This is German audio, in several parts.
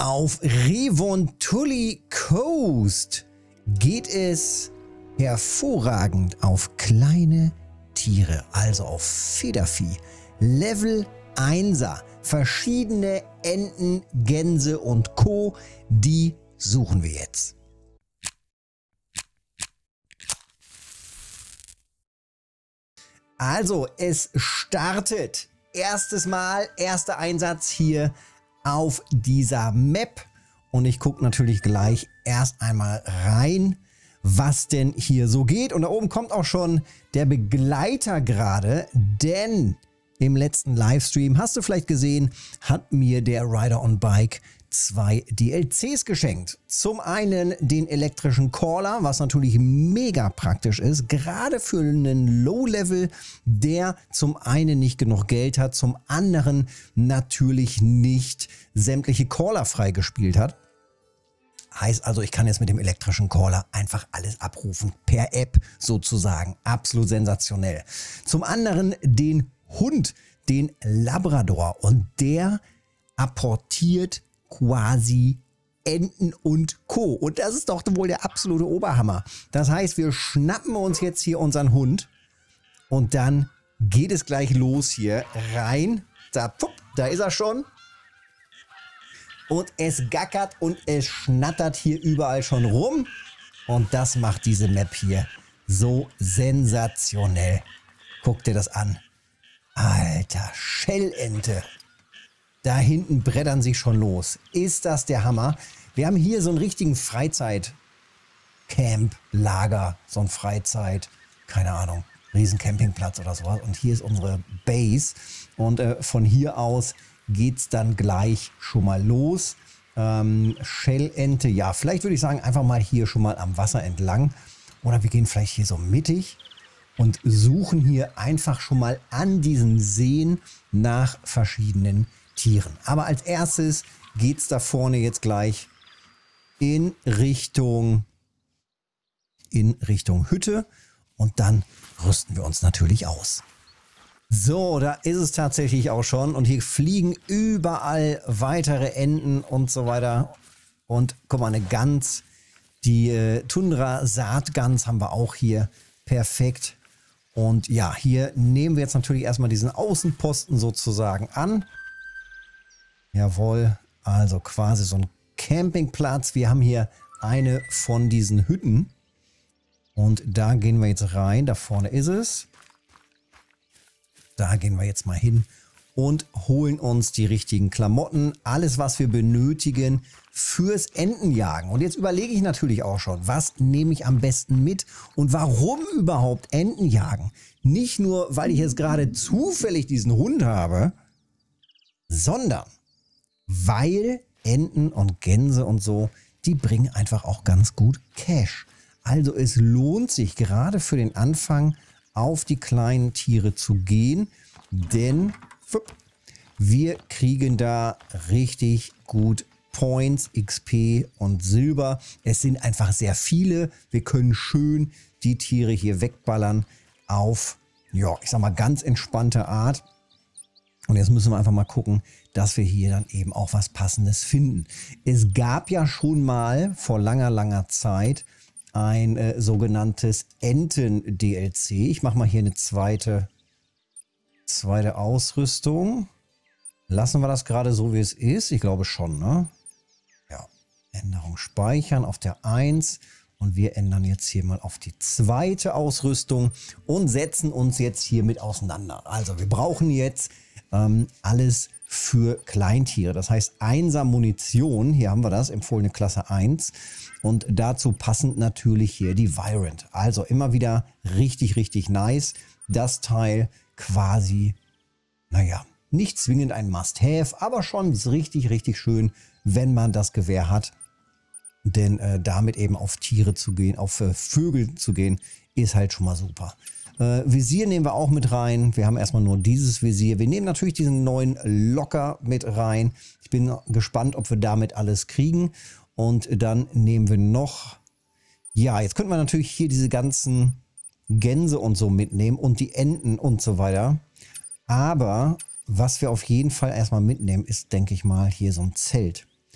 Auf Revontuli Coast geht es hervorragend auf kleine Tiere, also auf Federvieh. Level 1er, verschiedene Enten, Gänse und Co., die suchen wir jetzt. Also, es startet. Erstes Mal, erster Einsatz hier auf dieser Map. Und ich gucke natürlich gleich erst einmal rein, was denn hier so geht. Und da oben kommt auch schon der Begleiter gerade, denn im letzten Livestream, hast du vielleicht gesehen, hat mir der Rider on Bike 2 DLCs geschenkt. Zum einen den elektrischen Caller, was natürlich mega praktisch ist, gerade für einen Low-Level, der zum einen nicht genug Geld hat, zum anderen natürlich nicht sämtliche Caller freigespielt hat. Heißt also, ich kann jetzt mit dem elektrischen Caller einfach alles abrufen, per App sozusagen. Absolut sensationell. Zum anderen den Hund, den Labrador, und der apportiert quasi Enten und Co. Und das ist doch wohl der absolute Oberhammer. Das heißt, wir schnappen uns jetzt hier unseren Hund und dann geht es gleich los hier rein. Da, pupp, da ist er schon. Und es gackert und es schnattert hier überall schon rum. Und das macht diese Map hier so sensationell. Guck dir das an. Alter, Schellente. Da hinten brettern sie schon los. Ist das der Hammer? Wir haben hier so einen richtigen Freizeit-Camp-Lager. So ein Freizeit, keine Ahnung, Riesen-Campingplatz oder sowas. Und hier ist unsere Base. Und von hier aus geht es dann gleich schon mal los. Schellente, ja, vielleicht würde ich sagen, einfach mal hier schon mal am Wasser entlang. Oder wir gehen vielleicht hier so mittig und suchen hier einfach schon mal an diesen Seen nach verschiedenen Tieren. Aber als erstes geht es da vorne jetzt gleich in Richtung Hütte und dann rüsten wir uns natürlich aus. So, da ist es tatsächlich auch schon und hier fliegen überall weitere Enten und so weiter. Und guck mal, eine Gans, die Tundra-Saatgans haben wir auch hier. Perfekt. Und ja, hier nehmen wir jetzt natürlich erstmal diesen Außenposten sozusagen an. Jawohl, also quasi so ein Campingplatz. Wir haben hier eine von diesen Hütten. Und da gehen wir jetzt rein. Da vorne ist es. Da gehen wir jetzt mal hin und holen uns die richtigen Klamotten. Alles, was wir benötigen fürs Entenjagen. Und jetzt überlege ich natürlich auch schon, was nehme ich am besten mit und warum überhaupt Entenjagen? Nicht nur, weil ich jetzt gerade zufällig diesen Hund habe, sondern weil Enten und Gänse und so, die bringen einfach auch ganz gut Cash. Also es lohnt sich gerade für den Anfang auf die kleinen Tiere zu gehen, denn wir kriegen da richtig gut Points, XP und Silber. Es sind einfach sehr viele. Wir können schön die Tiere hier wegballern auf, ja, ich sag mal, ganz entspannte Art. Und jetzt müssen wir einfach mal gucken, dass wir hier dann eben auch was Passendes finden. Es gab ja schon mal vor langer, langer Zeit ein sogenanntes Enten-DLC. Ich mache mal hier eine zweite Ausrüstung. Lassen wir das gerade so, wie es ist? Ich glaube schon, ne? Ja. Änderung speichern auf der 1. Und wir ändern jetzt hier mal auf die zweite Ausrüstung und setzen uns jetzt hier mit auseinander. Also wir brauchen jetzt alles für Kleintiere. Das heißt 1er Munition. Hier haben wir das, empfohlene Klasse 1. Und dazu passend natürlich hier die Virant. Also immer wieder richtig, richtig nice. Das Teil quasi, naja, nicht zwingend ein Must-Have, aber schon richtig, richtig schön, wenn man das Gewehr hat. Denn damit eben auf Tiere zu gehen, auf Vögel zu gehen, ist halt schon mal super. Visier nehmen wir auch mit rein. Wir haben erstmal nur dieses Visier. Wir nehmen natürlich diesen neuen Locker mit rein. Ich bin gespannt, ob wir damit alles kriegen. Und dann nehmen wir noch, ja, jetzt könnten wir natürlich hier diese ganzen Gänse und so mitnehmen und die Enten und so weiter. Aber was wir auf jeden Fall erstmal mitnehmen, ist, denke ich mal, hier so ein Zelt.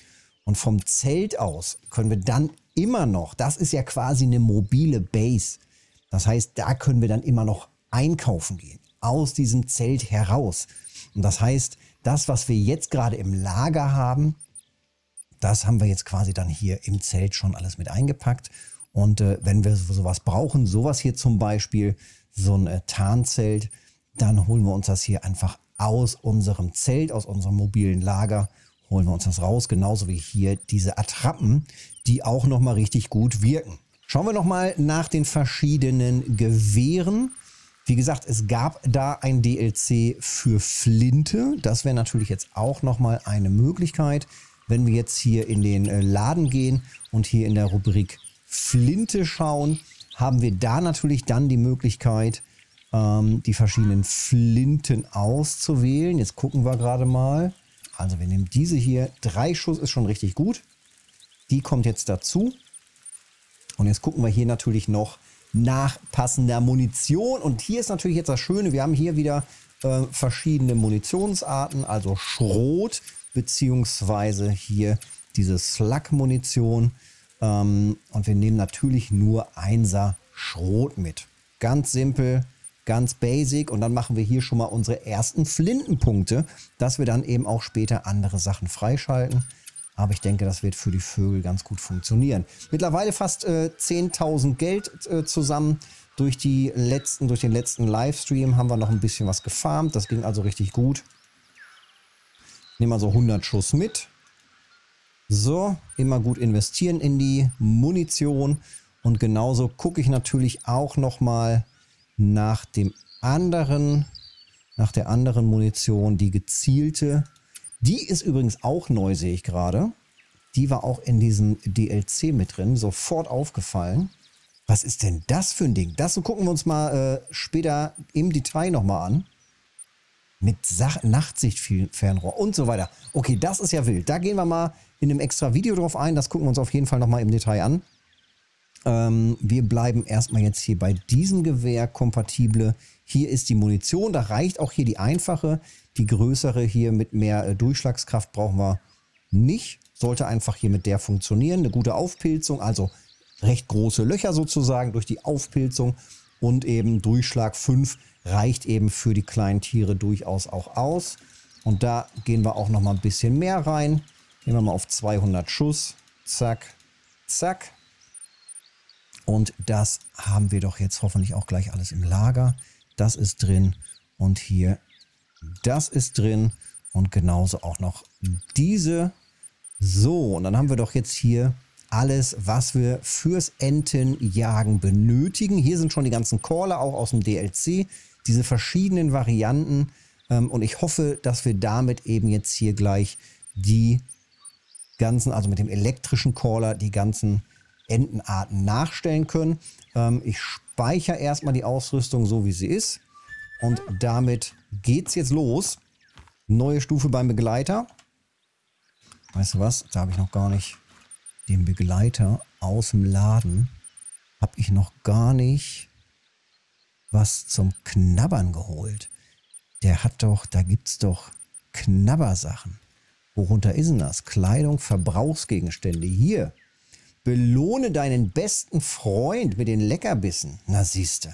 Und vom Zelt aus können wir dann immer noch, das ist ja quasi eine mobile Base. Das heißt, da können wir dann immer noch einkaufen gehen, aus diesem Zelt heraus. Und das heißt, das, was wir jetzt gerade im Lager haben, das haben wir jetzt quasi dann hier im Zelt schon alles mit eingepackt. Und wenn wir sowas brauchen, sowas hier zum Beispiel, so ein Tarnzelt, dann holen wir uns das hier einfach aus unserem Zelt, aus unserem mobilen Lager, holen wir uns das raus. Genauso wie hier diese Attrappen, die auch nochmal richtig gut wirken. Schauen wir nochmal nach den verschiedenen Gewehren. Wie gesagt, es gab da ein DLC für Flinte. Das wäre natürlich jetzt auch nochmal eine Möglichkeit. Wenn wir jetzt hier in den Laden gehen und hier in der Rubrik Flinte schauen, haben wir da natürlich dann die Möglichkeit, die verschiedenen Flinten auszuwählen. Jetzt gucken wir gerade mal. Also wir nehmen diese hier. 3 Schuss ist schon richtig gut. Die kommt jetzt dazu. Und jetzt gucken wir hier natürlich noch nach passender Munition. Und hier ist natürlich jetzt das Schöne, wir haben hier wieder verschiedene Munitionsarten, also Schrot, beziehungsweise hier diese Slug-Munition. Und wir nehmen natürlich nur 1er Schrot mit. Ganz simpel, ganz basic. Und dann machen wir hier schon mal unsere ersten Flintenpunkte, dass wir dann eben auch später andere Sachen freischalten. Aber ich denke, das wird für die Vögel ganz gut funktionieren. Mittlerweile fast 10.000 Geld zusammen. Durch den letzten Livestream haben wir noch ein bisschen was gefarmt. Das ging also richtig gut. Nehmen wir so 100 Schuss mit. So, immer gut investieren in die Munition. Und genauso gucke ich natürlich auch nochmal nach der anderen Munition, die gezielte. Die ist übrigens auch neu, sehe ich gerade. Die war auch in diesem DLC mit drin, sofort aufgefallen. Was ist denn das für ein Ding? Das gucken wir uns mal später im Detail nochmal an. Mit Nachtsichtfernrohr und so weiter. Okay, das ist ja wild. Da gehen wir mal in einem extra Video drauf ein. Das gucken wir uns auf jeden Fall nochmal im Detail an. Wir bleiben erstmal jetzt hier bei diesem Gewehr kompatible. Hier ist die Munition. Da reicht auch hier die einfache. Die größere hier mit mehr Durchschlagskraft brauchen wir nicht. Sollte einfach hier mit der funktionieren. Eine gute Aufpilzung, also recht große Löcher sozusagen durch die Aufpilzung. Und eben Durchschlag 5 reicht eben für die kleinen Tiere durchaus auch aus. Und da gehen wir auch noch mal ein bisschen mehr rein. Gehen wir mal auf 200 Schuss. Zack, zack. Und das haben wir doch jetzt hoffentlich auch gleich alles im Lager. Das ist drin. Und hier, das ist drin. Und genauso auch noch diese. So, und dann haben wir doch jetzt hier alles, was wir fürs Entenjagen benötigen. Hier sind schon die ganzen Caller, auch aus dem DLC. Diese verschiedenen Varianten. Und ich hoffe, dass wir damit eben jetzt hier gleich die ganzen, also mit dem elektrischen Caller, die ganzen Entenarten nachstellen können. Ich speichere erstmal die Ausrüstung so, wie sie ist. Und damit geht's jetzt los. Neue Stufe beim Begleiter. Weißt du was? Da habe ich noch gar nicht den Begleiter aus dem Laden. Habe ich noch gar nicht was zum Knabbern geholt. Der hat doch, da gibt es doch Knabbersachen. Worunter ist denn das? Kleidung, Verbrauchsgegenstände. Hier. Belohne deinen besten Freund mit den Leckerbissen. Na siehste.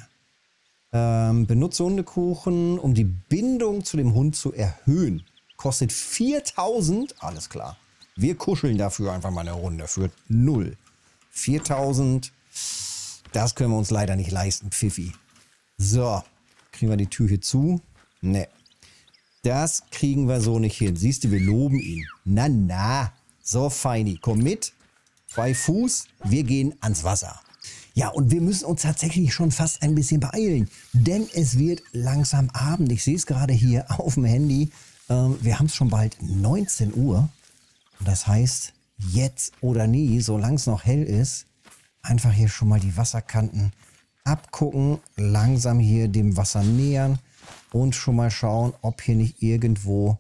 Benutze Hundekuchen, um die Bindung zu dem Hund zu erhöhen. Kostet 4.000. Alles klar. Wir kuscheln dafür einfach mal eine Runde. Für 0. 4.000. Das können wir uns leider nicht leisten, Pfiffi. So. Kriegen wir die Tür hier zu? Ne. Das kriegen wir so nicht hin. Siehst du, wir loben ihn. Na, na. So, Feini. Komm mit. 2 Fuß. Wir gehen ans Wasser. Ja, und wir müssen uns tatsächlich schon fast ein bisschen beeilen. Denn es wird langsam Abend. Ich sehe es gerade hier auf dem Handy. Wir haben es schon bald 19 Uhr. Und das heißt, jetzt oder nie, solange es noch hell ist, einfach hier schon mal die Wasserkanten abgucken. Langsam hier dem Wasser nähern. Und schon mal schauen, ob hier nicht irgendwo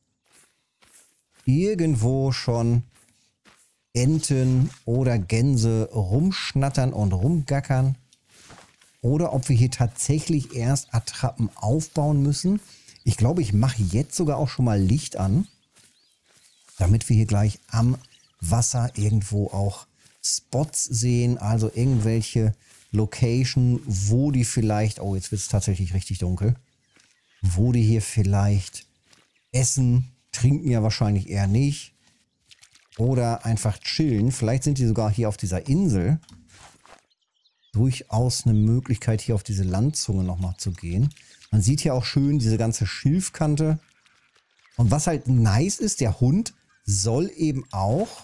schon Enten oder Gänse rumschnattern und rumgackern. Oder ob wir hier tatsächlich erst Attrappen aufbauen müssen. Ich glaube, ich mache jetzt sogar auch schon mal Licht an, damit wir hier gleich am Wasser irgendwo auch Spots sehen, also irgendwelche Location, wo die vielleicht, oh, jetzt wird es tatsächlich richtig dunkel, wo die hier vielleicht essen, trinken ja wahrscheinlich eher nicht, oder einfach chillen. Vielleicht sind die sogar hier auf dieser Insel. Durchaus eine Möglichkeit, hier auf diese Landzunge nochmal zu gehen. Man sieht hier auch schön diese ganze Schilfkante. Und was halt nice ist, der Hund soll eben auch,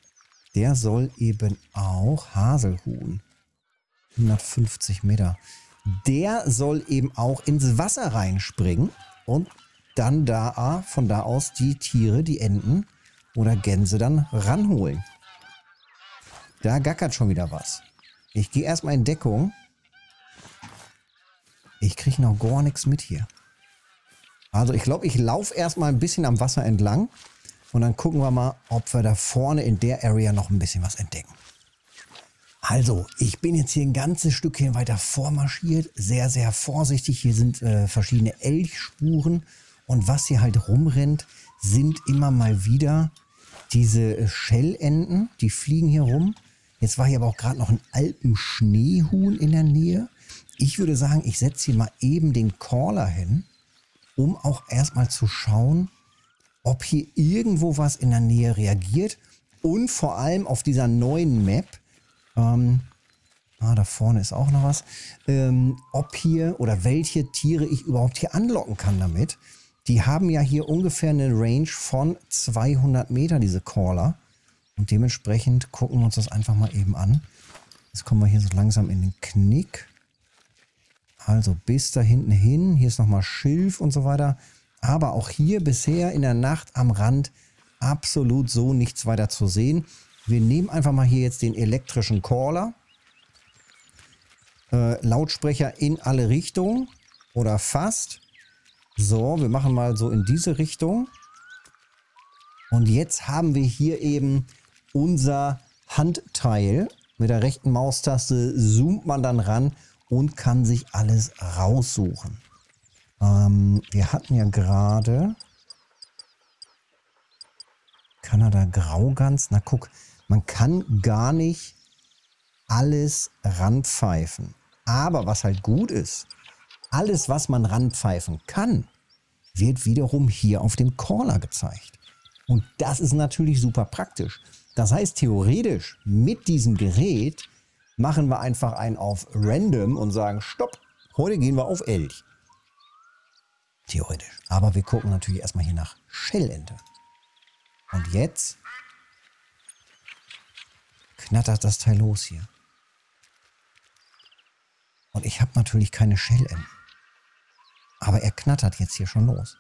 Haselhuhn, 150 Meter, der soll eben auch ins Wasser reinspringen und dann von da aus die Tiere, die Enten oder Gänse dann ranholen. Da gackert schon wieder was. Ich gehe erstmal in Deckung. Ich kriege noch gar nichts mit hier. Also ich glaube, ich laufe erstmal ein bisschen am Wasser entlang und dann gucken wir mal, ob wir da vorne in der Area noch ein bisschen was entdecken. Also, ich bin jetzt hier ein ganzes Stückchen weiter vormarschiert, sehr, sehr vorsichtig. Hier sind verschiedene Elchspuren und was hier halt rumrennt, sind immer mal wieder diese Schellenten, die fliegen hier rum. Jetzt war hier aber auch gerade noch ein Alpenschneehuhn in der Nähe. Ich würde sagen, ich setze hier mal eben den Caller hin, um auch erstmal zu schauen, ob hier irgendwo was in der Nähe reagiert und vor allem auf dieser neuen Map, da vorne ist auch noch was, ob hier oder welche Tiere ich überhaupt hier anlocken kann damit. Die haben ja hier ungefähr eine Range von 200 Meter, diese Caller. Und dementsprechend gucken wir uns das einfach mal eben an. Jetzt kommen wir hier so langsam in den Knick. Also bis da hinten hin. Hier ist nochmal Schilf und so weiter. Aber auch hier bisher in der Nacht am Rand absolut so nichts weiter zu sehen. Wir nehmen einfach mal hier jetzt den elektrischen Caller. Lautsprecher in alle Richtungen oder fast. So, wir machen mal so in diese Richtung. Und jetzt haben wir hier eben unser Handteil. Mit der rechten Maustaste zoomt man dann ran und kann sich alles raussuchen. Wir hatten ja gerade Kanada Graugans. Na guck, man kann gar nicht alles ranpfeifen. Aber was halt gut ist, alles, was man ranpfeifen kann, wird wiederum hier auf dem Caller gezeigt. Und das ist natürlich super praktisch. Das heißt, theoretisch mit diesem Gerät machen wir einfach einen auf Random und sagen, stopp, heute gehen wir auf Elch. Theoretisch. Aber wir gucken natürlich erstmal hier nach Schellente. Und jetzt knattert das Teil los hier. Und ich habe natürlich keine Schellenten. Aber er knattert jetzt hier schon los.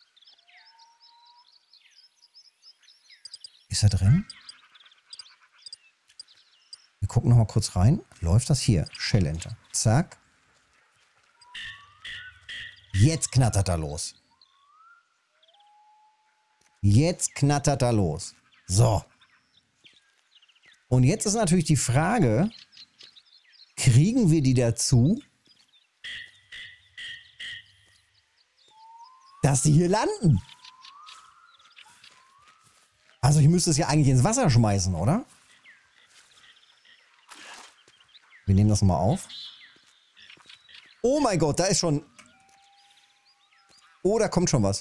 Ist er drin? Wir gucken noch mal kurz rein. Läuft das hier? Schellente. Zack. Jetzt knattert er los. Jetzt knattert er los. So. Und jetzt ist natürlich die Frage, kriegen wir die dazu, dass sie hier landen? Also ich müsste es ja eigentlich ins Wasser schmeißen, oder? Wir nehmen das mal auf. Oh mein Gott, da ist schon... Oh, da kommt schon was.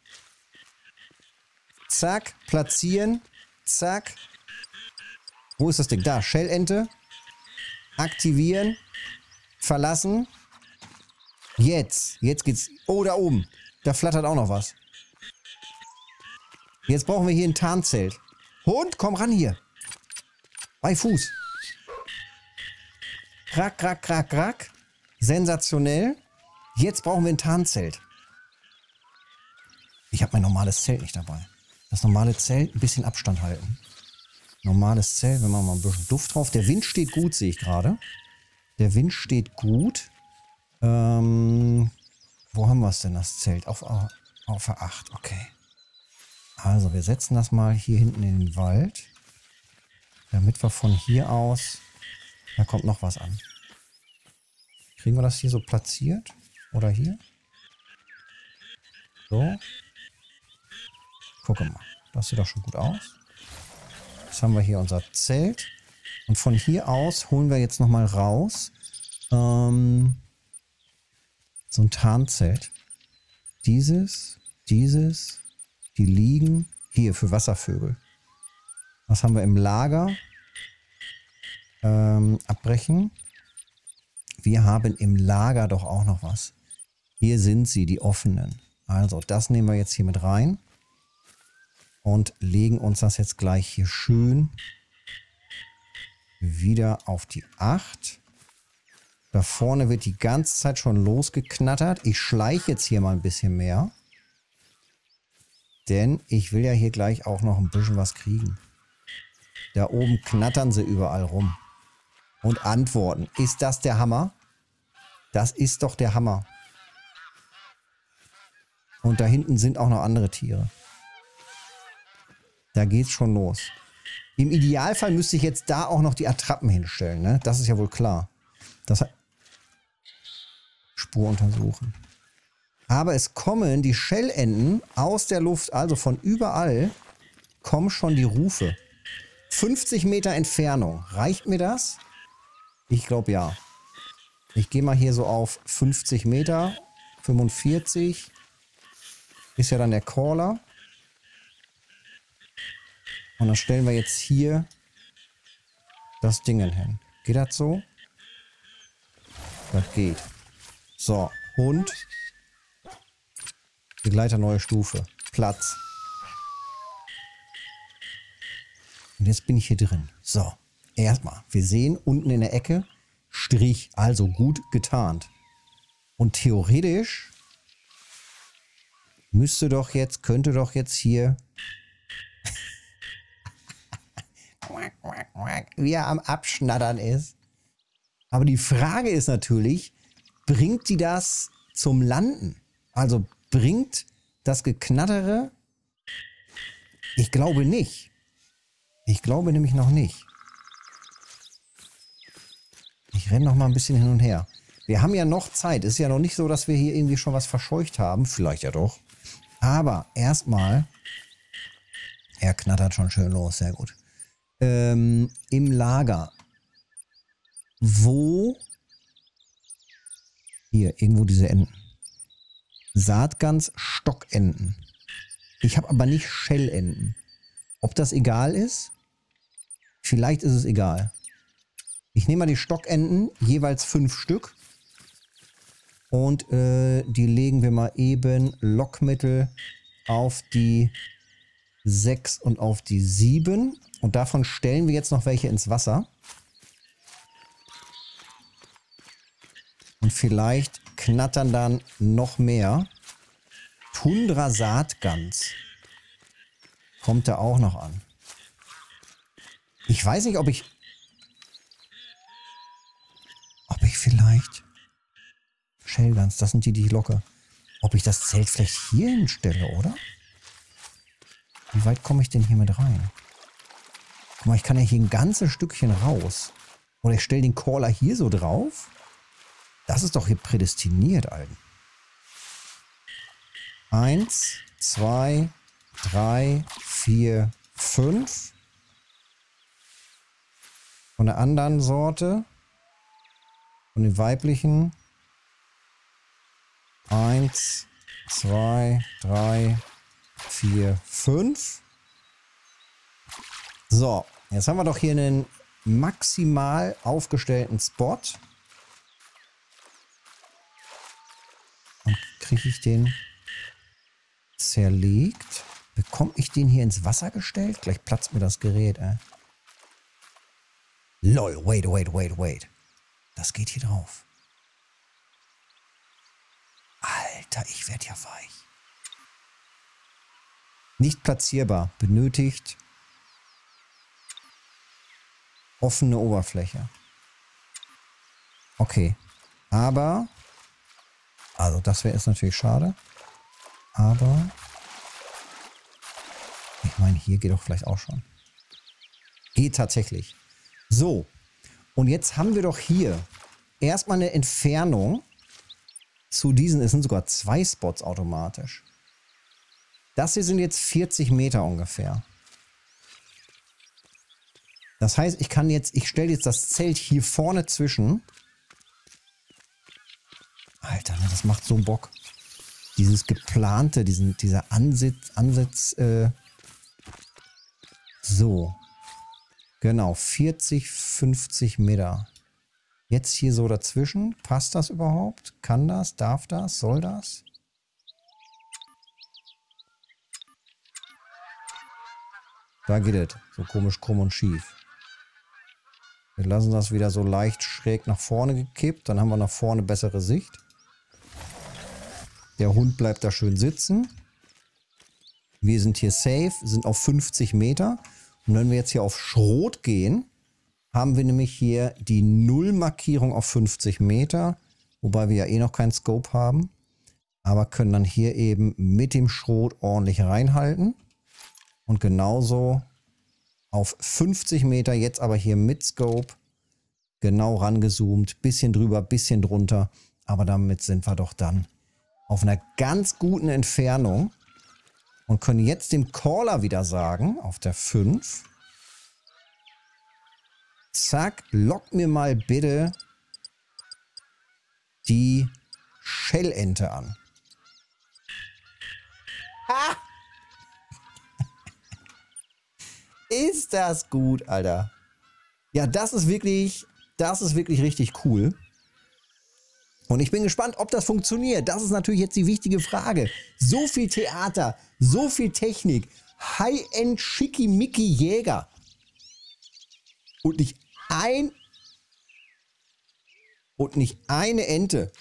Zack, platzieren. Zack. Wo ist das Ding? Da, Schellente. Aktivieren. Verlassen. Jetzt geht's... Oh, da oben. Da flattert auch noch was. Jetzt brauchen wir hier ein Tarnzelt. Hund, komm ran hier. Bei Fuß. Krack, krack, krack, krack. Sensationell. Jetzt brauchen wir ein Tarnzelt. Ich habe mein normales Zelt nicht dabei. Das normale Zelt, ein bisschen Abstand halten. Normales Zelt, wir machen mal ein bisschen Duft drauf. Der Wind steht gut, sehe ich gerade. Der Wind steht gut. Wo haben wir es denn, das Zelt? Auf A8, okay. Also, wir setzen das mal hier hinten in den Wald. Damit wir von hier aus... Da kommt noch was an. Kriegen wir das hier so platziert? Oder hier? So. Gucke mal. Das sieht doch schon gut aus. Jetzt haben wir hier unser Zelt. Und von hier aus holen wir jetzt nochmal raus so ein Tarnzelt. Dieses, die liegen hier für Wasservögel. Was haben wir im Lager? Abbrechen. Wir haben im Lager doch auch noch was. Hier sind sie, die offenen. Also das nehmen wir jetzt hier mit rein. Und legen uns das jetzt gleich hier schön wieder auf die 8. Da vorne wird die ganze Zeit schon losgeknattert. Ich schleiche jetzt hier mal ein bisschen mehr. Denn ich will ja hier gleich auch noch ein bisschen was kriegen. Da oben knattern sie überall rum. Und antworten. Ist das der Hammer? Das ist doch der Hammer. Und da hinten sind auch noch andere Tiere. Da geht's schon los. Im Idealfall müsste ich jetzt da auch noch die Attrappen hinstellen, ne? Das ist ja wohl klar. Das Spur untersuchen. Aber es kommen die Schellenten aus der Luft, also von überall, kommen schon die Rufe. 50 Meter Entfernung. Reicht mir das? Ich glaube ja. Ich gehe mal hier so auf 50 Meter. 45. Ist ja dann der Caller. Und dann stellen wir jetzt hier das Ding hin. Geht das so? Das geht. So, Hund. Begleiter neue Stufe. Platz. Und jetzt bin ich hier drin. So, erstmal. Wir sehen unten in der Ecke Strich, also gut getarnt. Und theoretisch könnte doch jetzt hier wie er am Abschnattern ist. Aber die Frage ist natürlich, bringt die das zum Landen? Also bringt das Geknattere? Ich glaube nicht. Ich glaube nämlich noch nicht. Ich renne noch mal ein bisschen hin und her. Wir haben ja noch Zeit. Ist ja noch nicht so, dass wir hier irgendwie schon was verscheucht haben. Vielleicht ja doch. Aber erstmal, er knattert schon schön los. Sehr gut. Im Lager. Wo? Hier, irgendwo diese Enten. Saatgans, Stockenten. Ich habe aber nicht Schellenten. Ob das egal ist? Vielleicht ist es egal. Ich nehme mal die Stockenten, jeweils 5 Stück. Und die legen wir mal eben Lockmittel auf die 6 und auf die 7. Und davon stellen wir jetzt noch welche ins Wasser. Und vielleicht knattern dann noch mehr. Tundra Saatgans. Kommt da auch noch an. Ich weiß nicht, ob ich vielleicht Shellgans, das sind die, die ich locke. Ob ich das Zelt vielleicht hier hinstelle, oder? Wie weit komme ich denn hier mit rein? Guck mal, ich kann ja hier ein ganzes Stückchen raus. Oder ich stelle den Caller hier so drauf. Das ist doch hier prädestiniert, Alten. 1, 2, 3, 4, 5. Von der anderen Sorte. Von den weiblichen. 1, 2, 3, 4, 5. So, jetzt haben wir doch hier einen maximal aufgestellten Spot. Und kriege ich den zerlegt? Bekomme ich den hier ins Wasser gestellt? Gleich platzt mir das Gerät, ey. Lol, wait. Das geht hier drauf. Alter, ich werde ja weich. Nicht platzierbar. Benötigt offene Oberfläche. Okay. Aber, also das wäre jetzt natürlich schade. Aber, ich meine, hier geht doch vielleicht auch schon. Geht tatsächlich. So. Und jetzt haben wir doch hier erstmal eine Entfernung zu diesen, es sind sogar 2 Spots automatisch. Das hier sind jetzt 40 Meter ungefähr. Das heißt, ich stelle jetzt das Zelt hier vorne zwischen. Alter, ne, das macht so Bock. Dieses geplante, dieser Ansatz, so. Genau, 40, 50 Meter. Jetzt hier so dazwischen. Passt das überhaupt? Kann das? Darf das? Soll das? Da geht es. So komisch krumm und schief. Wir lassen das wieder so leicht schräg nach vorne gekippt. Dann haben wir nach vorne bessere Sicht. Der Hund bleibt da schön sitzen. Wir sind hier safe, sind auf 50 Meter. Und wenn wir jetzt hier auf Schrot gehen, haben wir nämlich hier die Nullmarkierung auf 50 Meter. Wobei wir ja eh noch keinen Scope haben. Aber können dann hier eben mit dem Schrot ordentlich reinhalten. Und genauso auf 50 Meter, jetzt aber hier mit Scope, genau rangezoomt, bisschen drüber, bisschen drunter. Aber damit sind wir doch dann auf einer ganz guten Entfernung und können jetzt dem Caller wieder sagen, auf der 5, zack, lock mir mal bitte die Schellente an. Ha! Ist das gut, Alter. Ja, das ist wirklich richtig cool. Und ich bin gespannt, ob das funktioniert. Das ist natürlich jetzt die wichtige Frage. So viel Theater, so viel Technik, High-End Schickimicki Jäger. Und nicht eine Ente.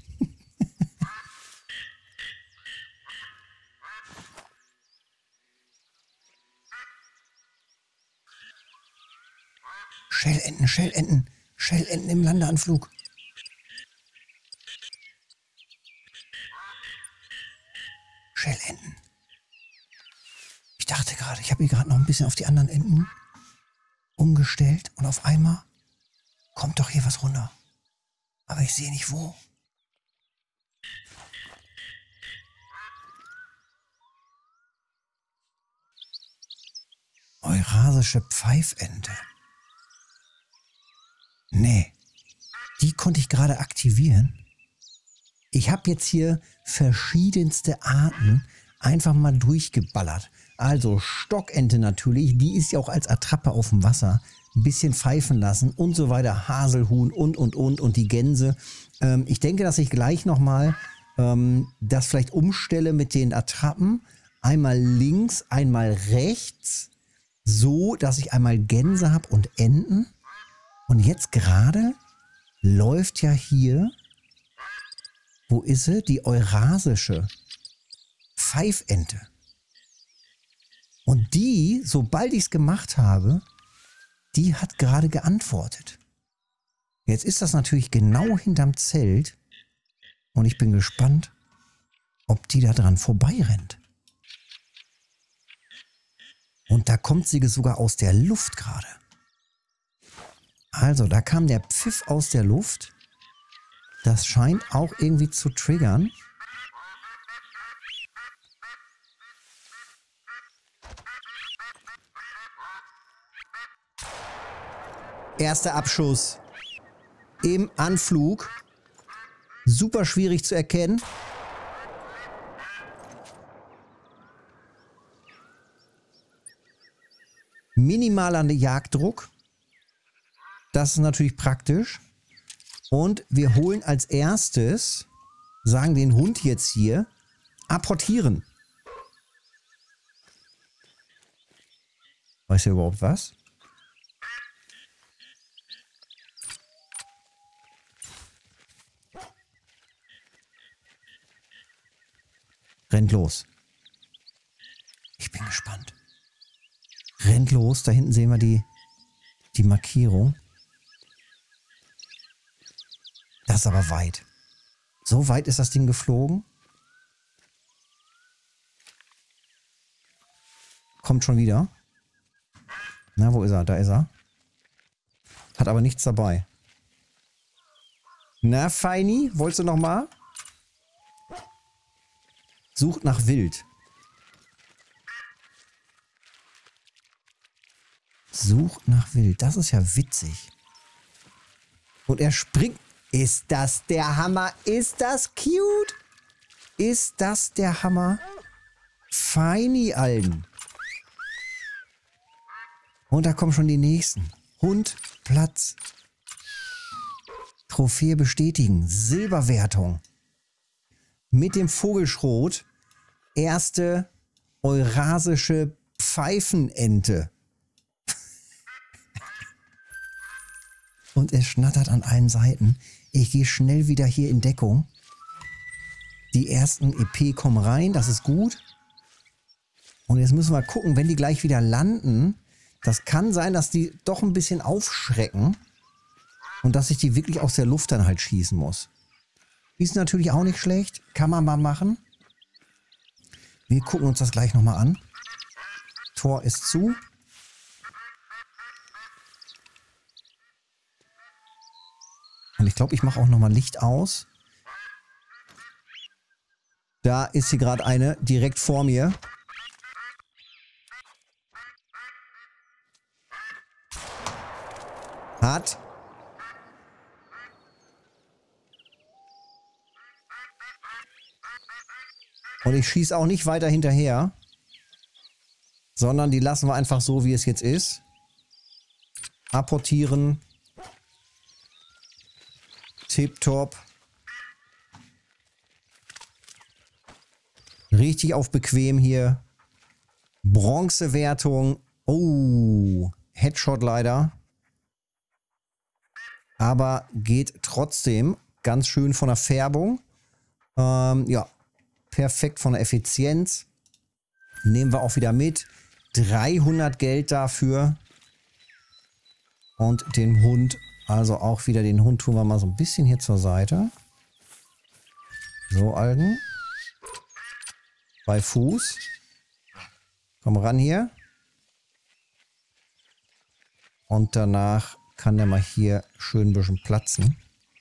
Schellenten, Schellenten, Schellenten im Landeanflug. Schellenten. Ich dachte gerade, ich habe mich gerade noch ein bisschen auf die anderen Enten umgestellt und auf einmal kommt doch hier was runter. Aber ich sehe nicht wo. Eurasische Pfeifente. Nee, die konnte ich gerade aktivieren. Ich habe jetzt hier verschiedenste Arten einfach mal durchgeballert. Also Stockente natürlich, die ist ja auch als Attrappe auf dem Wasser. Ein bisschen pfeifen lassen und so weiter. Haselhuhn und die Gänse. Ich denke, dass ich gleich nochmal das vielleicht umstelle mit den Attrappen. Einmal links, einmal rechts. So, dass ich einmal Gänse habe und Enten. Und jetzt gerade läuft ja hier, wo ist sie? Die eurasische Pfeifente. Und die, sobald ich es gemacht habe, die hat gerade geantwortet. Jetzt ist das natürlich genau hinterm Zelt. Und ich bin gespannt, ob die da dran vorbeirennt. Und da kommt sie sogar aus der Luft gerade. Also, da kam der Pfiff aus der Luft. Das scheint auch irgendwie zu triggern. Erster Abschuss im Anflug. Super schwierig zu erkennen. Minimaler Jagddruck. Das ist natürlich praktisch. Und wir holen als erstes, sagen den Hund jetzt hier, apportieren. Weiß er überhaupt was? Rennt los. Ich bin gespannt. Rennt los. Da hinten sehen wir die Markierung. Das ist aber weit. So weit ist das Ding geflogen. Kommt schon wieder. Na, wo ist er? Da ist er. Hat aber nichts dabei. Na, Feini, wolltest du noch mal? Sucht nach Wild. Sucht nach Wild. Das ist ja witzig. Und er springt. Ist das der Hammer? Ist das cute? Ist das der Hammer? Feini, Alten. Und da kommen schon die nächsten. Hund, Platz. Trophäe bestätigen. Silberwertung. Mit dem Vogelschrot. Erste eurasische Pfeifenente. Und es schnattert an allen Seiten. Ich gehe schnell wieder hier in Deckung. Die ersten EP kommen rein, das ist gut. Und jetzt müssen wir gucken, wenn die gleich wieder landen. Das kann sein, dass die doch ein bisschen aufschrecken. Und dass ich die wirklich aus der Luft dann halt schießen muss. Ist natürlich auch nicht schlecht. Kann man mal machen. Wir gucken uns das gleich nochmal an. Tor ist zu. Und ich glaube, ich mache auch nochmal Licht aus. Da ist hier gerade eine direkt vor mir. Hat. Und ich schieße auch nicht weiter hinterher. Sondern die lassen wir einfach so, wie es jetzt ist. Apportieren. Tipptopp. Richtig auf bequem hier. Bronzewertung. Oh, Headshot leider. Aber geht trotzdem ganz schön von der Färbung. Ja, perfekt von der Effizienz. Nehmen wir auch wieder mit. 300 Geld dafür. Und den Hund, also auch wieder den Hund tun wir mal so ein bisschen hier zur Seite. So, Alten. Bei Fuß. Komm ran hier. Und danach kann der mal hier schön ein bisschen platzen.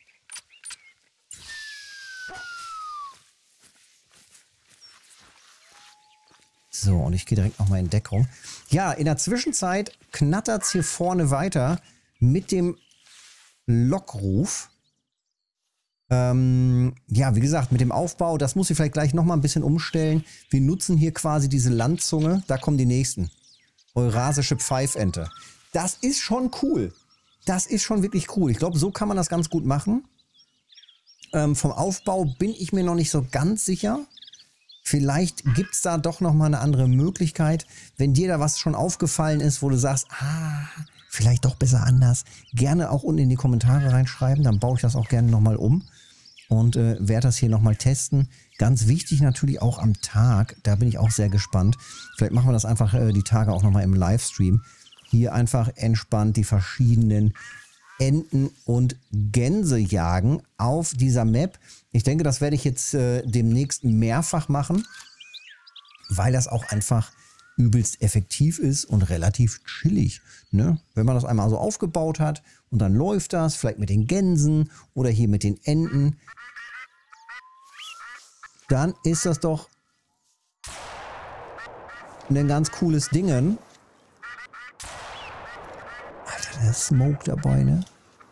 So, und ich gehe direkt nochmal in Deckung. Ja, in der Zwischenzeit knattert es hier vorne weiter mit dem Lockruf. Ja, wie gesagt, mit dem Aufbau, das muss ich vielleicht gleich nochmal ein bisschen umstellen. Wir nutzen hier quasi diese Landzunge. Da kommen die nächsten. Eurasische Pfeifente. Das ist schon cool. Das ist schon wirklich cool. Ich glaube, so kann man das ganz gut machen. Vom Aufbau bin ich mir noch nicht so ganz sicher. Vielleicht gibt es da doch nochmal eine andere Möglichkeit. Wenn dir da was schon aufgefallen ist, wo du sagst, vielleicht doch besser anders, gerne auch unten in die Kommentare reinschreiben. Dann baue ich das auch gerne nochmal um und werde das hier nochmal testen. Ganz wichtig natürlich auch am Tag. Da bin ich auch sehr gespannt. Vielleicht machen wir das einfach die Tage auch nochmal im Livestream. Hier einfach entspannt die verschiedenen Enten und Gänse jagen auf dieser Map. Ich denke, das werde ich jetzt demnächst mehrfach machen, weil das auch einfach übelst effektiv ist und relativ chillig. Ne? Wenn man das einmal so aufgebaut hat und dann läuft das, vielleicht mit den Gänsen oder hier mit den Enten, dann ist das doch ein ganz cooles Ding. Alter, der Smoke dabei, ne?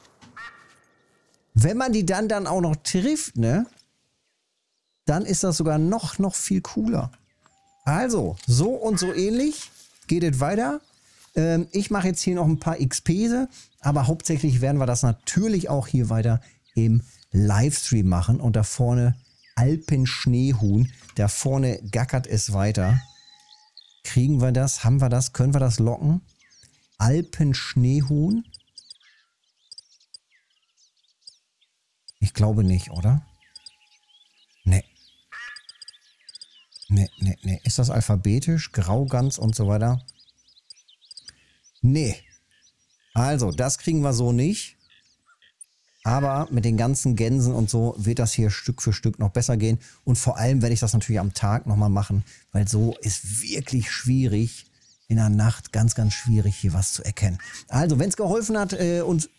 Wenn man die dann auch noch trifft, ne? Dann ist das sogar noch viel cooler. Also, so und so ähnlich geht es weiter. Ich mache jetzt hier noch ein paar XP, aber hauptsächlich werden wir das natürlich auch hier weiter im Livestream machen. Und da vorne Alpenschneehuhn, da vorne gackert es weiter. Kriegen wir das? Haben wir das? Können wir das locken? Alpenschneehuhn? Ich glaube nicht, oder? Nee. Nee. Ist das alphabetisch? Graugans und so weiter? Nee. Also, das kriegen wir so nicht. Aber mit den ganzen Gänsen und so wird das hier Stück für Stück noch besser gehen. Und vor allem werde ich das natürlich am Tag nochmal machen, weil so ist wirklich schwierig, in der Nacht ganz schwierig, hier was zu erkennen. Also, wenn es geholfen hat und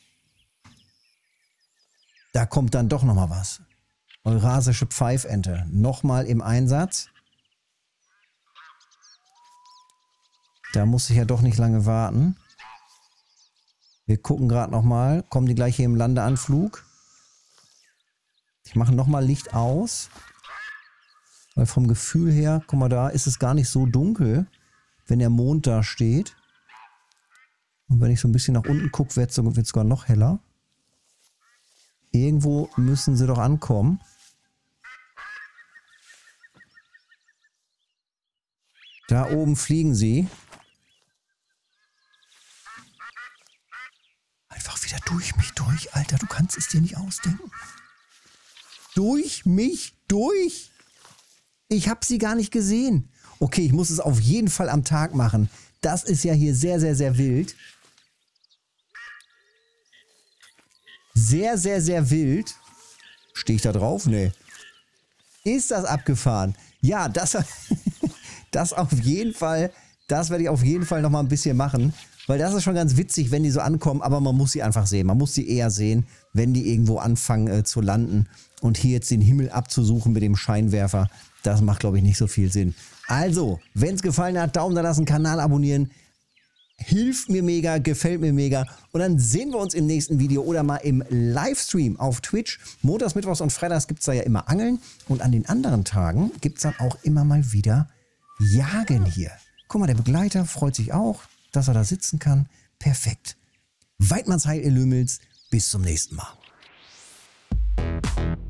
da kommt dann doch nochmal was. Eurasische Pfeifente. Nochmal im Einsatz. Da muss ich ja doch nicht lange warten. Wir gucken gerade nochmal. Kommen die gleich hier im Landeanflug? Ich mache nochmal Licht aus. Weil vom Gefühl her, guck mal, da ist es gar nicht so dunkel, wenn der Mond da steht. Und wenn ich so ein bisschen nach unten gucke, wird es sogar noch heller. Irgendwo müssen sie doch ankommen. Da oben fliegen sie. Einfach wieder durch mich durch, Alter. Du kannst es dir nicht ausdenken. Durch mich durch. Ich habe sie gar nicht gesehen. Okay, ich muss es auf jeden Fall am Tag machen. Das ist ja hier sehr, sehr, sehr wild. Sehr, sehr, sehr wild. Stehe ich da drauf? Nee. Ist das abgefahren? Ja, das auf jeden Fall, das werde ich auf jeden Fall nochmal ein bisschen machen. Weil das ist schon ganz witzig, wenn die so ankommen, aber man muss sie einfach sehen. Man muss sie eher sehen, wenn die irgendwo anfangen zu landen. Und hier jetzt den Himmel abzusuchen mit dem Scheinwerfer, das macht, glaube ich, nicht so viel Sinn. Also, wenn es gefallen hat, Daumen da lassen, Kanal abonnieren. Hilft mir mega, gefällt mir mega. Und dann sehen wir uns im nächsten Video oder mal im Livestream auf Twitch. Montags, Mittwochs und Freitags gibt es da ja immer Angeln. Und an den anderen Tagen gibt es dann auch immer mal wieder Jagen hier. Guck mal, der Begleiter freut sich auch, dass er da sitzen kann. Perfekt. Weidmannsheil, ihr Lümmels. Bis zum nächsten Mal.